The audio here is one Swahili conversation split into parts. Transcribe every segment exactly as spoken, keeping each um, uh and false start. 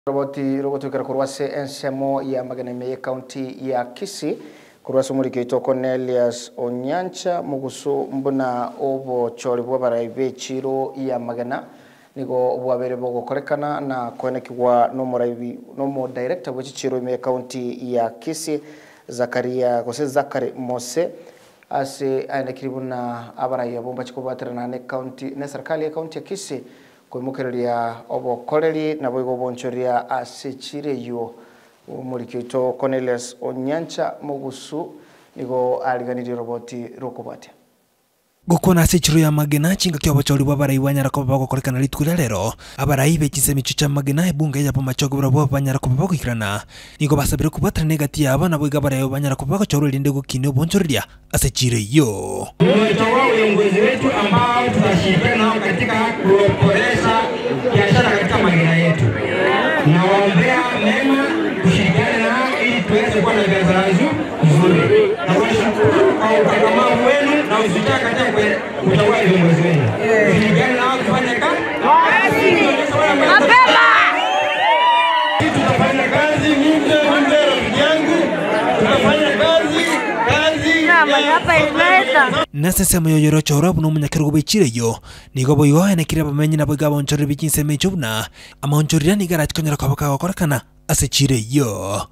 Roboti roboto kara kurwase ensemo ya Magena Market County ya Kisii kurwase muri kito Cornelius Onyancha mugusu mbuna obo chori bwa baraibe chiro ya Magena nigo bwabere bogo korekana na kwenekwa no muraibi no mo director wa chiro Market County ya Kisii Zakaria Gose Zakari Mose ase aina kiribuna abaraya bomba chikobatera na ne county ne serikali ya county ya Kisii kwemukereria obo koleri na boigo bonchoria asechire yo muri kito Cornelius Onyancha mugusu nigo aliganiri roboti rokobate gukona asechiro ya Magena chinga kyo bachori babarai wanyara ko bago korekana litukira lero abarai bekise michicha Magena ebunge ya pamachogo brabo banyara ko bago ikirana nigo basabire kubatra negati abana boiga barayo banyara ko bago choro linde gukine bonchoria asechire yo Tunatoa uongozi wetu ambao tunashirikiana nao katika kuboresha biashara katika Magena yetu. Nawaombea mema kushirikiana nao ili tuweze kuwa na biashara nzuri. Na washukuru kwa ukakamavu wenu na usitaka katika kuchagua viongozi wenu. Kushirikiana nao kufanya kazi. Mapema! Tutafanya kazi mimi na rafiki yangu. Tutafanya kazi kazi hapa ileta nasese mayo yoro chora buno munyakerugo bechire yo nigo boyo ene kire bamenyi na boga bonchore bikinse mechubna ama onchorira ni garach konyara kwa baka korakana asechire yo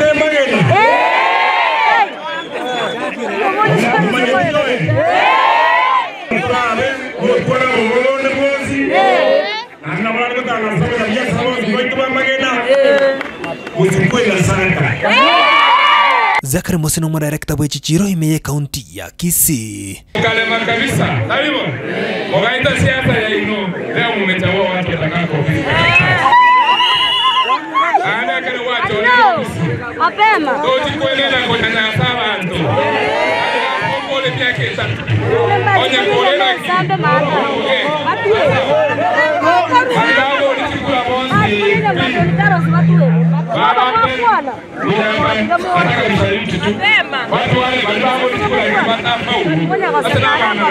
Zakari Mose no director wa Chiro Market County ya Kisii. Kalema kabisa. Habibo. Mogaita siasa ya ino. Leo mmeteua watu watakako. Ana kana watu. Mapema. Toji kueleza kwa nyanya saba ndo. Pole pia kesa. Onya kueleza sambe maana. Ndio ulichukua bonzi. Baba bwana. Watu wale balibabo ulichukua kipata au.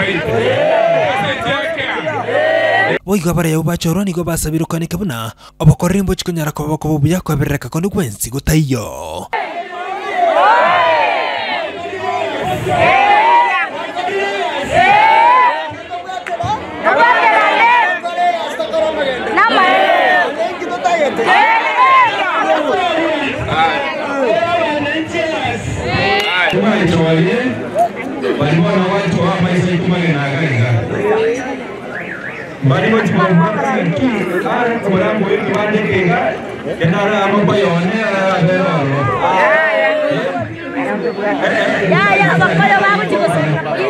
Boigo bara ya ubachoro nigo basabiro kani kabuna obokorimbo chikonyara ko bako buya ko bereka kono kwensi gotayo. Barimo chimamaka tu ara korambo iki bande kenga kenara amabayone abero ya ya abakoyo babo chikosa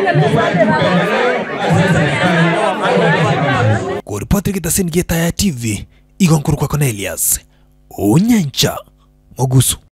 Kwa ripoti kita Magena T V Igon Kurukwa Cornelius Onyancha Mugusu.